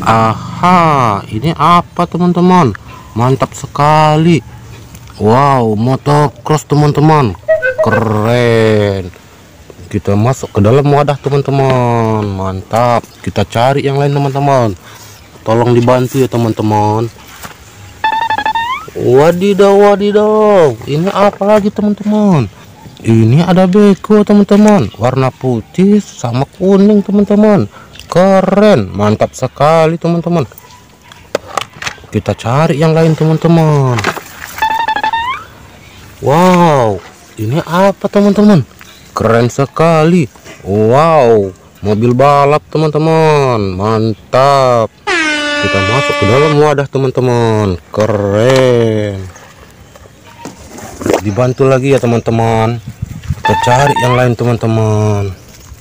Aha, ini apa teman-teman? Mantap sekali. Wow, motocross teman-teman. Keren. Kita masuk ke dalam wadah teman-teman. Mantap. Kita cari yang lain teman-teman. Tolong dibantu ya teman-teman. Wadidaw, wadidaw. Ini apa lagi teman-teman? Ini ada beko teman-teman. Warna putih sama kuning teman-teman. Keren, mantap sekali teman-teman. Kita cari yang lain teman-teman. Wow, ini apa teman-teman? Keren sekali. Wow, mobil balap teman-teman. Mantap. Kita masuk ke dalam wadah teman-teman. Keren. Dibantu lagi ya teman-teman. Kita cari yang lain teman-teman.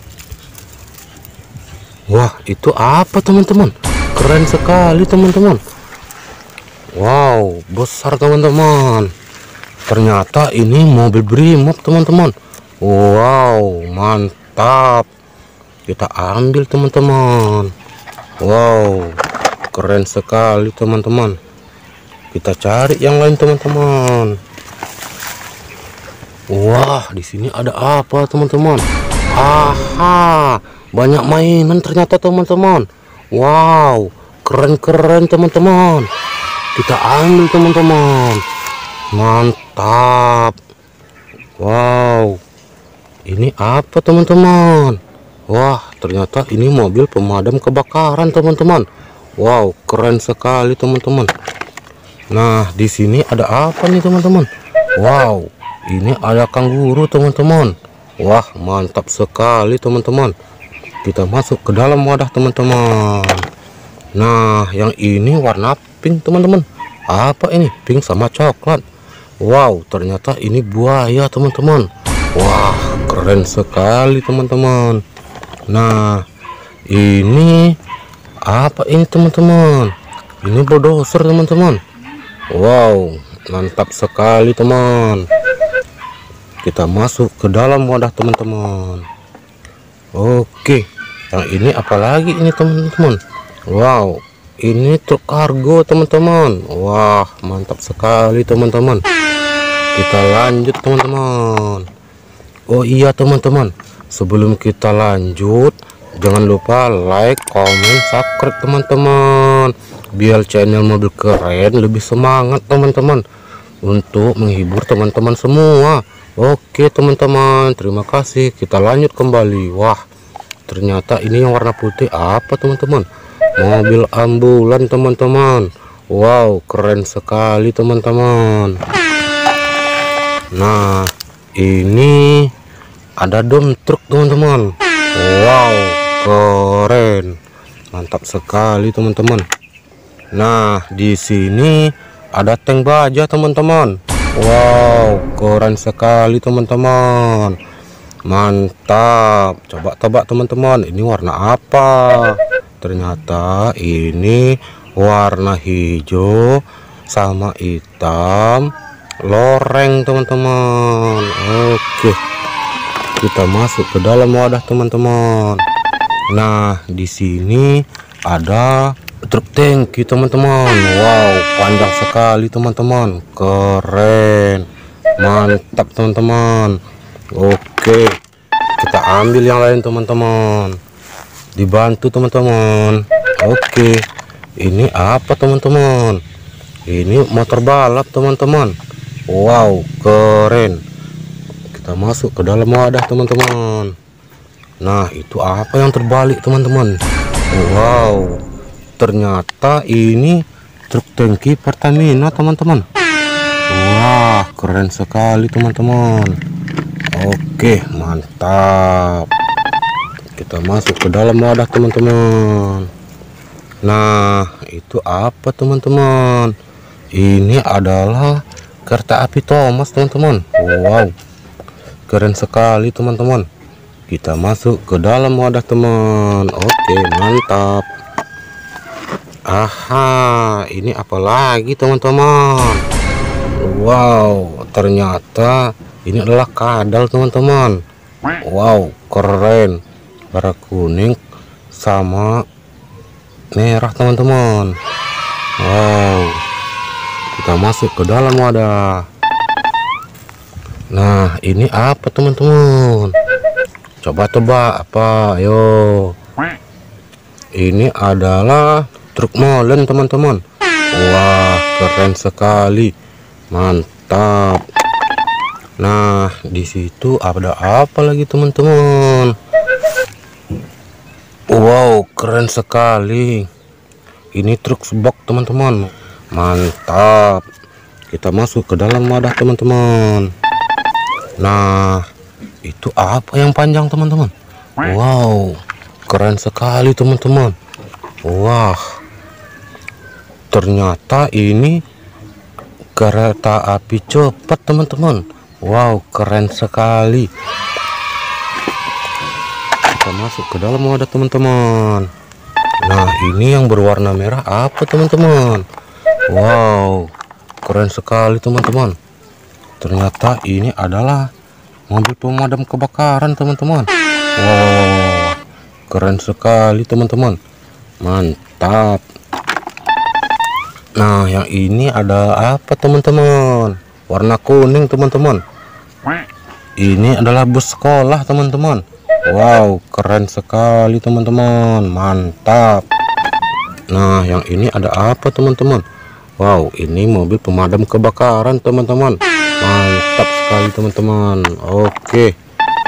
Wah, itu apa teman-teman? Keren sekali teman-teman. Wow, besar teman-teman. Ternyata ini mobil Brimob teman-teman. Wow, mantap. Kita ambil teman-teman. Wow, keren sekali teman-teman. Kita cari yang lain teman-teman. Wah, di sini ada apa teman-teman? Aha, banyak mainan ternyata teman-teman. Wow, keren-keren teman-teman. Kita ambil teman-teman. Mantap. Wow, ini apa teman-teman? Wah, ternyata ini mobil pemadam kebakaran teman-teman. Wow, keren sekali teman-teman. Nah, di sini ada apa nih teman-teman? Wow, ini ada kanguru teman-teman. Wah, mantap sekali teman-teman. Kita masuk ke dalam wadah teman-teman. Nah, yang ini warna pink teman-teman. Apa ini? Pink sama coklat. Wow, ternyata ini buaya teman-teman. Wah, keren sekali teman-teman. Nah, ini apa ini teman-teman? Ini bulldozer teman-teman. Wow, mantap sekali teman. Kita masuk ke dalam wadah teman-teman. Oke, yang ini apalagi ini teman-teman? Wow, ini truk kargo teman-teman. Wah, mantap sekali teman-teman. Kita lanjut teman-teman. Oh iya teman-teman, sebelum kita lanjut, jangan lupa like, comment, subscribe teman-teman, biar channel Mobil Keren lebih semangat teman-teman, untuk menghibur teman-teman semua. Oke teman-teman, terima kasih. Kita lanjut kembali. Wah, ternyata ini yang warna putih apa teman-teman? Mobil ambulan teman-teman. Wow, keren sekali teman-teman. Nah, ini ada dump truk teman-teman. Wow, keren, mantap sekali teman-teman. Nah, di sini ada tank baja teman-teman. Wow, keren sekali teman-teman. Mantap. Coba tebak teman-teman, ini warna apa? Ternyata ini warna hijau sama hitam loreng teman-teman. Oke, kita masuk ke dalam wadah teman-teman. Nah, di sini ada truk tangki teman-teman. Wow, panjang sekali teman-teman. Keren, mantap teman-teman. Oke, kita ambil yang lain teman-teman. Dibantu teman-teman. Oke, ini apa teman-teman? Ini motor balap teman-teman. Wow, keren. Kita masuk ke dalam wadah teman-teman. Nah, itu apa yang terbalik teman-teman? Wow, ternyata ini truk tangki Pertamina teman-teman. Wah, keren sekali teman-teman. Oke, mantap. Kita masuk ke dalam wadah teman-teman. Nah, itu apa teman-teman? Ini adalah kereta api Thomas teman-teman. Wow, keren sekali teman-teman. Kita masuk ke dalam wadah teman. Oke, mantap. Aha, ini apa lagi teman-teman? Wow, ternyata ini adalah kadal teman-teman. Wow, keren, warna kuning sama merah teman-teman. Wow, kita masuk ke dalam wadah. Nah, ini apa teman-teman? Coba tebak apa? Ayo. Ini adalah truk molen teman-teman. Wah, keren sekali. Mantap. Nah, di situ ada apa lagi teman-teman? Wow, keren sekali. Ini truk box teman-teman. Mantap. Kita masuk ke dalam wadah teman-teman. Nah, itu apa yang panjang teman-teman? Wow, keren sekali teman-teman. Wah, ternyata ini kereta api cepat teman-teman. Wow, keren sekali. Kita masuk ke dalam wadah teman-teman. Nah, ini yang berwarna merah apa teman-teman? Wow, keren sekali teman-teman. Ternyata ini adalah mobil pemadam kebakaran teman-teman. Wow, keren sekali teman-teman. Mantap. Nah, yang ini ada apa teman-teman? Warna kuning teman-teman. Ini adalah bus sekolah teman-teman. Wow, keren sekali teman-teman. Mantap. Nah, yang ini ada apa teman-teman? Wow, ini mobil pemadam kebakaran teman-teman. Mantap sekali teman-teman. Oke.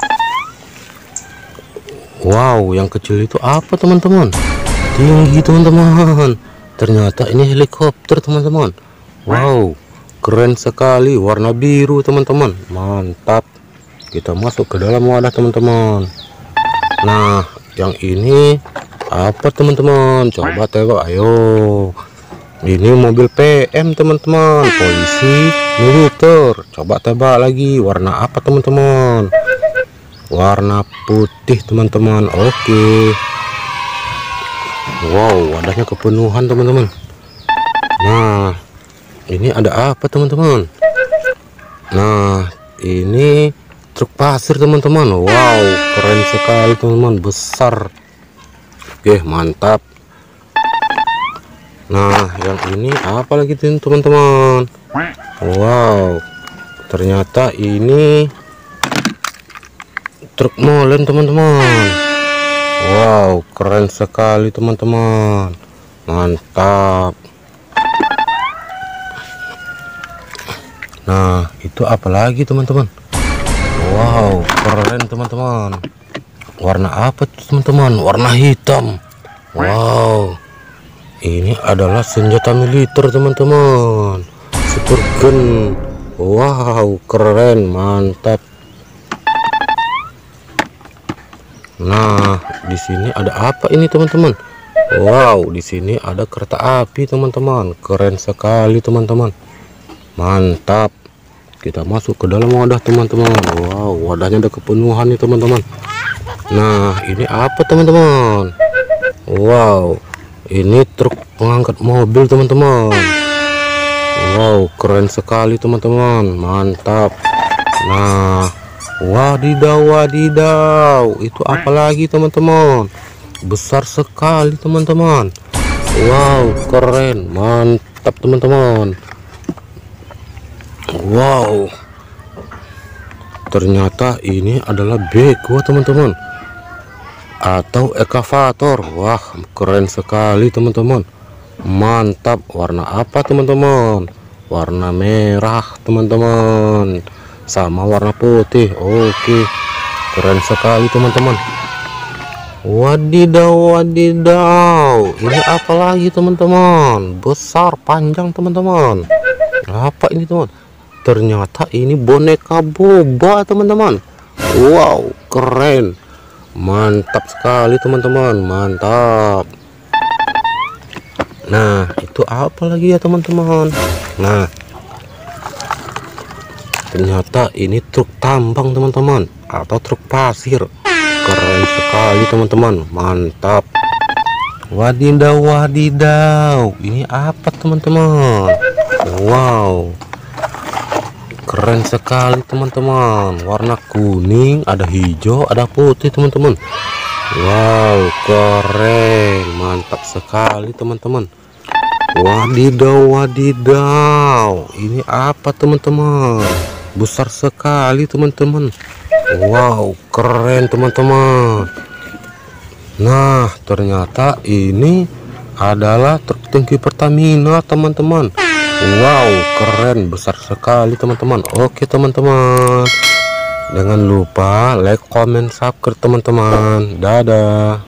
Wow, yang kecil itu apa teman-teman? Tinggi teman-teman. Ternyata ini helikopter teman-teman. Wow, keren sekali. Warna biru teman-teman. Mantap. Kita masuk ke dalam wadah teman-teman. Nah, yang ini apa teman-teman? Coba tebak. Ayo. Ini mobil PM teman-teman, polisi militer. Coba tebak lagi, warna apa teman-teman? Warna putih teman-teman. Oke. Wow, wadahnya kepenuhan teman-teman. Nah, ini ada apa teman-teman? Nah, ini truk pasir teman-teman. Wow, keren sekali teman-teman, besar. Oke, mantap. Nah, yang ini apa lagi teman-teman? Wow, ternyata ini truk molen teman-teman. Wow, keren sekali teman-teman. Mantap. Nah, itu apa lagi teman-teman? Wow, keren teman-teman. Warna apa teman-teman? Warna hitam. Wow, ini adalah senjata militer teman-teman. Super gun. Wow, keren, mantap. Nah, di sini ada apa ini teman-teman? Wow, di sini ada kereta api teman-teman. Keren sekali teman-teman. Mantap. Kita masuk ke dalam wadah teman-teman. Wow, wadahnya ada kepenuhan nih teman-teman. Nah, ini apa teman-teman? Wow, ini truk pengangkat mobil teman-teman. Wow, keren sekali teman-teman. Mantap. Nah, wadidaw, itu apa lagi teman-teman? Besar sekali teman-teman. Wow, keren, mantap teman-teman. Wow, ternyata ini adalah beko teman-teman, atau ekavator. Wah, keren sekali teman-teman. Mantap. Warna apa teman-teman? Warna merah teman-teman, sama warna putih. Oke, keren sekali teman-teman. Wadidaw, ini apa lagi teman-teman? Besar, panjang teman-teman. Apa ini teman? Ternyata ini boneka boba teman-teman. Wow, keren, mantap sekali teman-teman. Mantap. Nah, itu apa lagi ya teman-teman? Nah, ternyata ini truk tambang teman-teman, atau truk pasir. Keren sekali teman-teman. Mantap. Wadidaw, ini apa teman-teman? Wow, keren sekali teman-teman. Warna kuning, ada hijau, ada putih teman-teman. Wow, keren, mantap sekali teman-teman. Wadidaw, wadidaw, ini apa teman-teman? Besar sekali teman-teman. Wow, keren teman-teman. Nah, ternyata ini adalah truk tangki Pertamina teman-teman. Wow, keren, besar sekali teman-teman. Oke teman-teman, jangan lupa like, comment, subscribe teman-teman. Dadah.